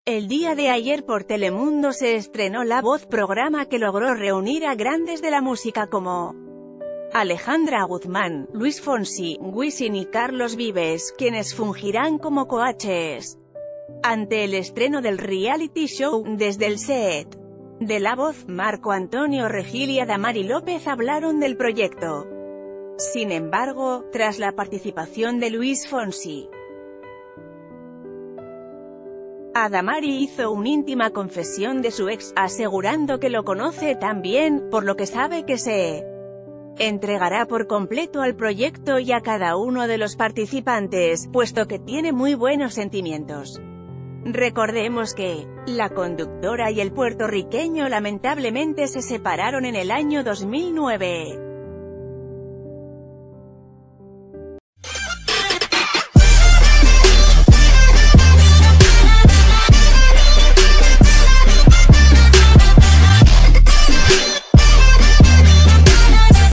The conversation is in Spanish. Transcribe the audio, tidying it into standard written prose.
El día de ayer por Telemundo se estrenó La Voz, programa que logró reunir a grandes de la música como Alejandra Guzmán, Luis Fonsi, Wisin y Carlos Vives, quienes fungirán como coaches ante el estreno del reality show. Desde el set de La Voz, Marco Antonio Regil y Adamari López hablaron del proyecto. Sin embargo, tras la participación de Luis Fonsi, Adamari hizo una íntima confesión de su ex, asegurando que lo conoce tan bien, por lo que sabe que se entregará por completo al proyecto y a cada uno de los participantes, puesto que tiene muy buenos sentimientos. Recordemos que la conductora y el puertorriqueño lamentablemente se separaron en el año 2009.